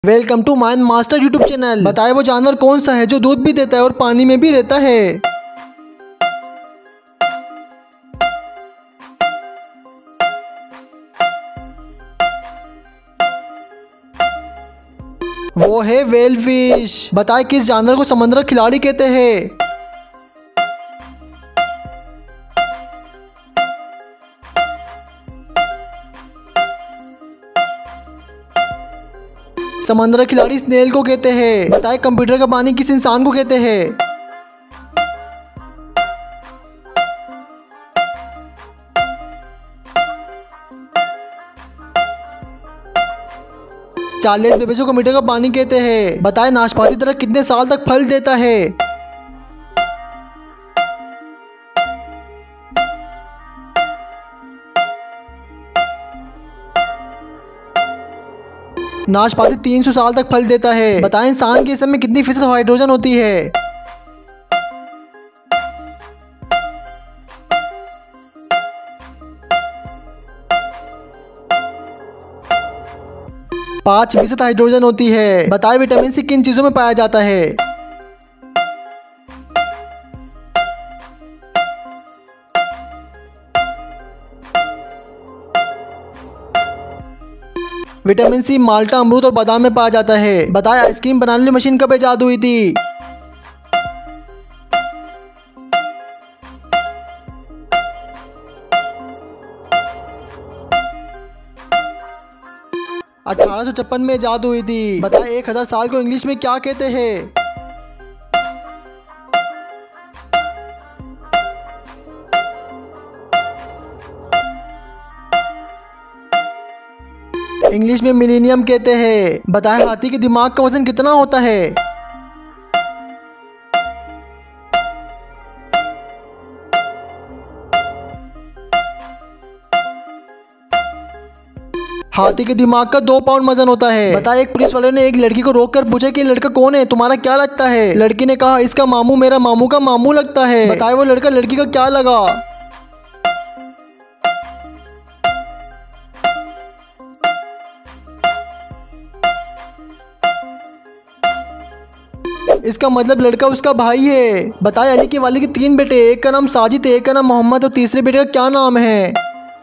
Welcome to mine master YouTube channel. बताए वो जानवर कौन सा है जो दूध भी देता है और पानी में भी रहता है। वो है व्हेल फिश। बताए किस जानवर को समुद्र खिलाड़ी कहते हैं। समंदर खिलाड़ी स्नेल को कहते हैं। बताए कंप्यूटर का पानी किस इंसान को कहते हैं। चार्लेस बेबे को कंप्यूटर का पानी कहते हैं। बताए नाशपाती तरह कितने साल तक फल देता है। नाशपाती 300 साल तक फल देता है। बताएं इंसान के जिस्म में कितनी फीसद हाइड्रोजन होती है। पाँच फीसद हाइड्रोजन होती है। बताएं विटामिन सी किन चीजों में पाया जाता है। विटामिन सी माल्टा, अमरूद और बादाम में पाया जाता है। बताएं आइसक्रीम बनाने वाली मशीन कब इजाद हुई थी। अठारह सौ 56 में इजाद हुई थी। बताएं 1000 साल को इंग्लिश में क्या कहते हैं। इंग्लिश में मिलेनियम कहते हैं। बताएं हाथी के दिमाग का वजन कितना होता है। हाथी के दिमाग का 2 पाउंड वजन होता है। बताएं एक पुलिस वाले ने एक लड़की को रोककर पूछा कि लड़का कौन है, तुम्हारा क्या लगता है। लड़की ने कहा इसका मामू मेरा मामू का मामू लगता है। बताएं वो लड़का लड़की का क्या लगा। इसका मतलब लड़का उसका भाई है। बताए अली के वालिद के 3 बेटे, एक का नाम साजिद, एक का नाम मोहम्मद और तीसरे बेटे का क्या नाम है।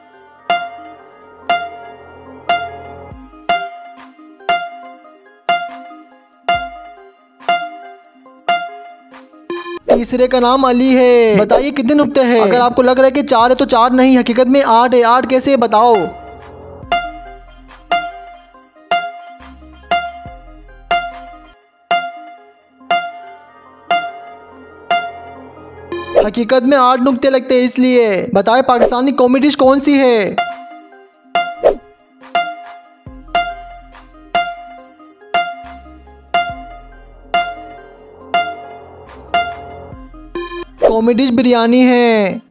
तीसरे का नाम अली है। बताइए कितने नुक्ते हैं। अगर आपको लग रहा है कि 4 है तो 4 नहीं, हकीकत में 8 है। 8 कैसे बताओ। हकीकत में 8 नुक्ते लगते हैं इसलिए। बताएं पाकिस्तानी कौमी डिश कौन सी है। कौमी डिश बिरयानी है।